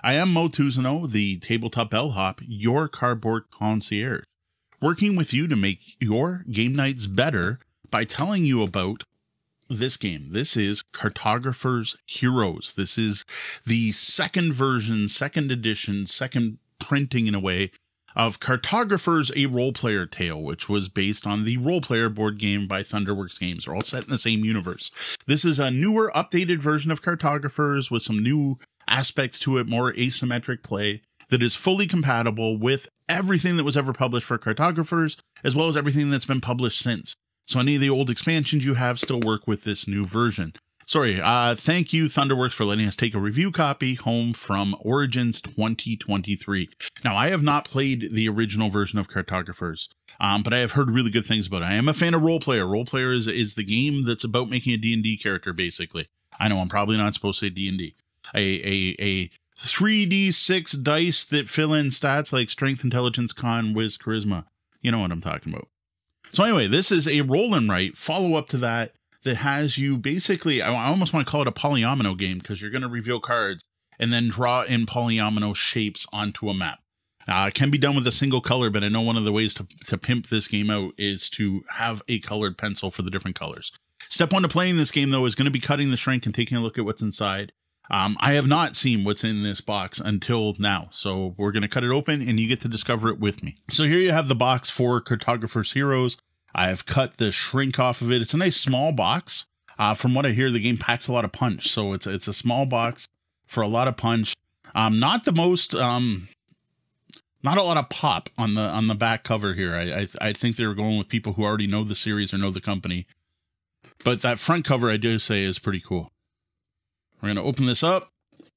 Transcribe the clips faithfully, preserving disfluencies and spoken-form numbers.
I am Mo Tuzano, the Tabletop Bellhop, your cardboard concierge, working with you to make your game nights better by telling you about this game. This is Cartographers Heroes. This is the second version, second edition, second printing in a way of Cartographers, a role-player tale, which was based on the role-player board game by Thunderworks Games. They're all set in the same universe. This is a newer, updated version of Cartographers with some new aspects to it, more asymmetric play that is fully compatible with everything that was ever published for Cartographers, as well as everything that's been published since. So any of the old expansions you have still work with this new version. Sorry, uh, thank you, Thunderworks, for letting us take a review copy home from Origins twenty twenty-three. Now, I have not played the original version of Cartographers, um, but I have heard really good things about it. I am a fan of Role Player. Role Player is, is the game that's about making a D and D character, basically. I know I'm probably not supposed to say D and D. A, a, a three d six dice that fill in stats like Strength, Intelligence, Con, Wiz, Charisma. You know what I'm talking about. So anyway, this is a roll and write follow-up to that. That has you basically, I almost want to call it a polyomino game, because you're going to reveal cards and then draw in polyomino shapes onto a map. Uh, it can be done with a single color, but I know one of the ways to, to pimp this game out is to have a colored pencil for the different colors. Step one to playing this game, though, is going to be cutting the shrink and taking a look at what's inside. Um, I have not seen what's in this box until now, so we're going to cut it open and you get to discover it with me. So here you have the box for Cartographers Heroes. I've cut the shrink off of it. It's a nice small box. Uh, from what I hear, the game packs a lot of punch. So it's it's a small box for a lot of punch. Um, not the most, um, not a lot of pop on the on the back cover here. I, I I think they were going with people who already know the series or know the company. But that front cover, I do say, is pretty cool. We're gonna open this up.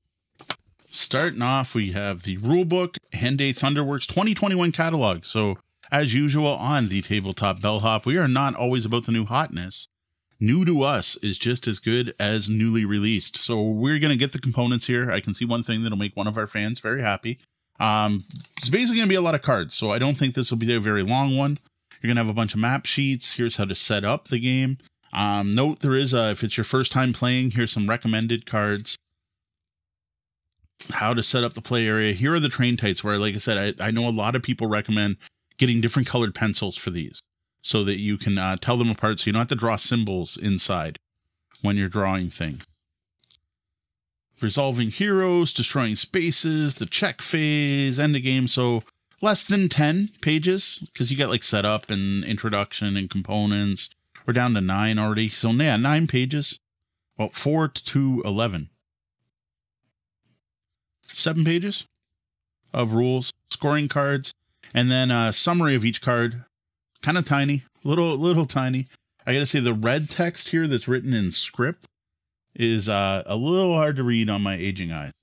Starting off, we have the rule book and a Thunderworks twenty twenty-one catalog. So, as usual on the Tabletop Bellhop, we are not always about the new hotness. New to us is just as good as newly released. So we're going to get the components here. I can see one thing that'll make one of our fans very happy. Um, it's basically going to be a lot of cards, so I don't think this will be a very long one. You're going to have a bunch of map sheets. Here's how to set up the game. Um, note there is, a, if it's your first time playing, here's some recommended cards. How to set up the play area. Here are the train types where, like I said, I, I know a lot of people recommend getting different colored pencils for these so that you can uh, tell them apart, so you don't have to draw symbols inside when you're drawing things. Resolving heroes, destroying spaces, the check phase, end of game. So less than ten pages, because you got like setup and introduction and components. We're down to nine already. So yeah, nine pages. Well, four to eleven. Seven pages of rules, scoring cards. And then a summary of each card, kind of tiny, little, little tiny. I gotta say the red text here that's written in script is uh, a little hard to read on my aging eyes.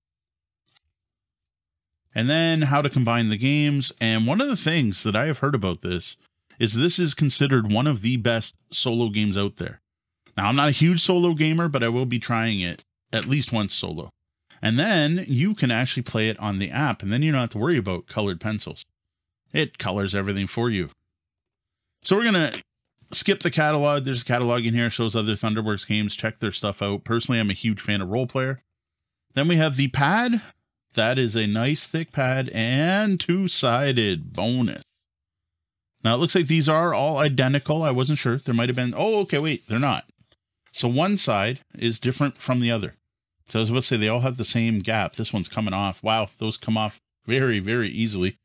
And then how to combine the games. And one of the things that I have heard about this is this is considered one of the best solo games out there. Now, I'm not a huge solo gamer, but I will be trying it at least once solo. And then you can actually play it on the app, and then you don't have to worry about colored pencils. It colors everything for you. So we're going to skip the catalog. There's a catalog in here, shows other Thunderworks games. Check their stuff out. Personally, I'm a huge fan of Role Player. Then we have the pad. That is a nice thick pad and two-sided bonus. Now, it looks like these are all identical. I wasn't sure. There might have been... Oh, okay, wait. They're not. So one side is different from the other. So I was about to say they all have the same gap. This one's coming off. Wow, those come off very, very easily.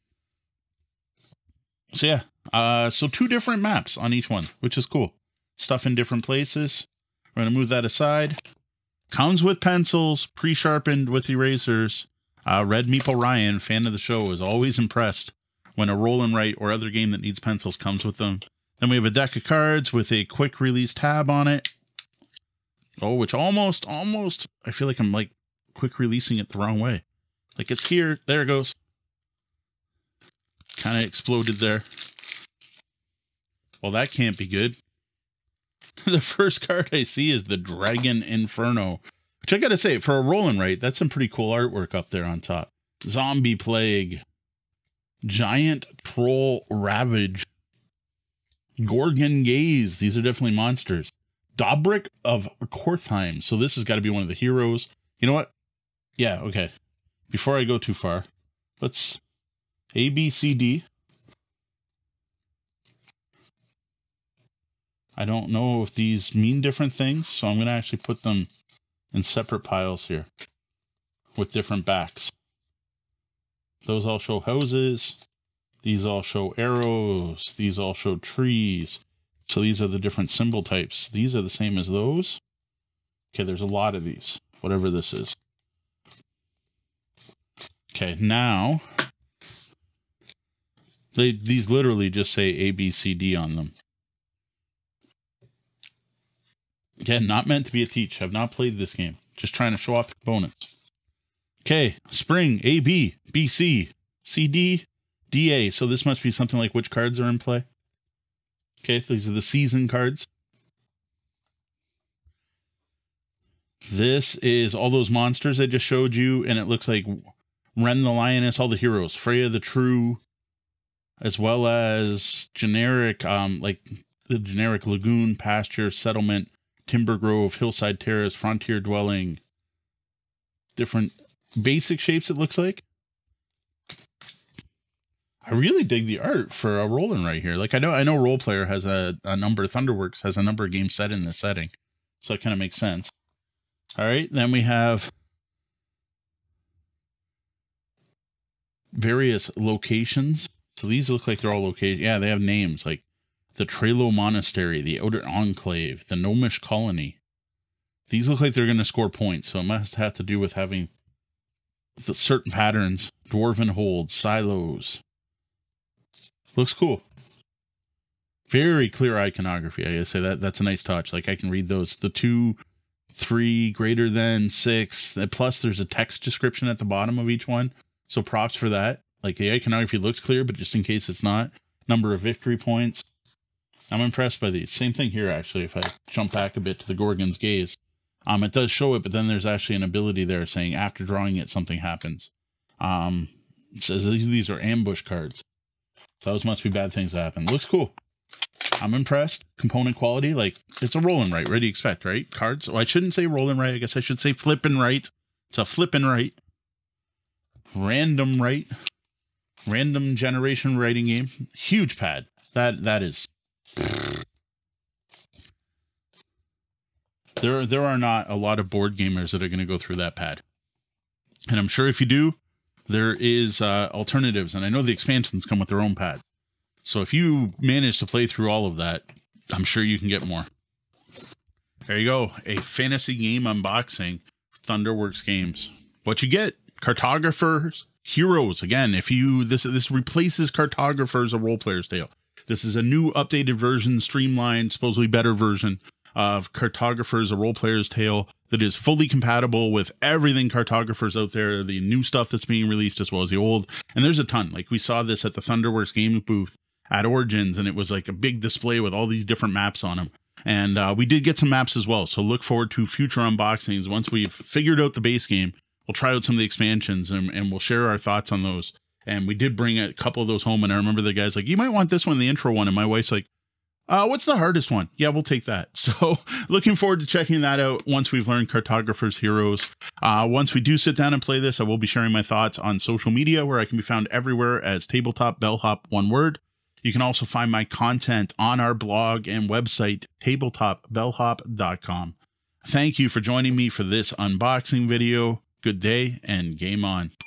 So yeah, uh, so two different maps on each one, which is cool. Stuff in different places. We're going to move that aside. Comes with pencils, pre-sharpened with erasers. Uh, Red Meeple Ryan, fan of the show, is always impressed when a roll and write or other game that needs pencils comes with them. Then we have a deck of cards with a quick release tab on it. Oh, which almost, almost, I feel like I'm like quick releasing it the wrong way. Like it's here. There it goes. Kind of exploded there. Well, that can't be good. The first card I see is the Dragon Inferno, which I gotta say, for a roll and write, that's some pretty cool artwork up there on top. Zombie Plague, Giant Troll Ravage, Gorgon Gaze. These are definitely monsters. Dobrik of Kortheim. So this has got to be one of the heroes. You know what? Yeah, okay. before I go too far, let's A, B, C, D. I don't know if these mean different things, so I'm going to actually put them in separate piles here with different backs. Those all show houses. These all show arrows. These all show trees. So these are the different symbol types. These are the same as those. Okay, there's a lot of these, whatever this is. Okay, now, they these literally just say A, B, C, D on them. Again, not meant to be a teach. I've not played this game. Just trying to show off the components. Okay, spring, A, B, B, C, C, D, D, A. So this must be something like which cards are in play. Okay, so these are the season cards. This is all those monsters I just showed you, and it looks like Ren the Lioness, all the heroes, Freya the True, as well as generic, um, like the generic Lagoon, Pasture, Settlement, Timber Grove, Hillside Terrace, Frontier Dwelling, different basic shapes it looks like. I really dig the art for a roll and write here. Like I know I know Roll Player has a, a number, Thunderworks has a number of games set in this setting. So it kind of makes sense. All right, then we have various locations. So these look like they're all locations. Yeah, they have names like the Trelo Monastery, the Outer Enclave, the Gnomish Colony. These look like they're going to score points, so it must have to do with having certain patterns. Dwarven Hold, Silos. Looks cool. Very clear iconography. I gotta say that that's a nice touch. Like I can read those. The two, three, greater than, six. Plus there's a text description at the bottom of each one. So props for that. Like the iconography looks clear, but just in case it's not. Number of victory points. I'm impressed by these. Same thing here, actually, if I jump back a bit to the Gorgon's Gaze. Um, it does show it, but then there's actually an ability there saying after drawing it, something happens. Um, it says these, these are ambush cards. So those must be bad things that happen. Looks cool. I'm impressed. Component quality, like, it's a roll and write. What do you expect, right? Cards. Oh, I shouldn't say roll and write. I guess I should say flip and write. It's a flip and write. Random write. Random generation writing game. Huge pad. That that is. There, there are not a lot of board gamers that are going to go through that pad. And I'm sure if you do, there is uh, alternatives. And I know the expansions come with their own pad. So if you manage to play through all of that, I'm sure you can get more. There you go. A fantasy game unboxing. Thunderworks Games. What you get? Cartographers Heroes. Again, if you this this replaces Cartographers, a Role Player's Tale. This is a new updated version, streamlined, supposedly better version of Cartographers, a Role Player's Tale that is fully compatible with everything Cartographers out there, the new stuff that's being released as well as the old. And there's a ton. Like we saw this at the Thunderworks Games booth at Origins, and it was like a big display with all these different maps on them. And uh, we did get some maps as well. So look forward to future unboxings. Once we've figured out the base game, we'll try out some of the expansions and, and we'll share our thoughts on those. And we did bring a couple of those home. And I remember the guy's like, you might want this one, the intro one. And my wife's like, uh, what's the hardest one? Yeah, we'll take that. So looking forward to checking that out once we've learned Cartographers Heroes. Uh, once we do sit down and play this, I will be sharing my thoughts on social media where I can be found everywhere as Tabletop Bellhop, one word. You can also find my content on our blog and website, tabletop bellhop dot com. Thank you for joining me for this unboxing video. Good day and game on.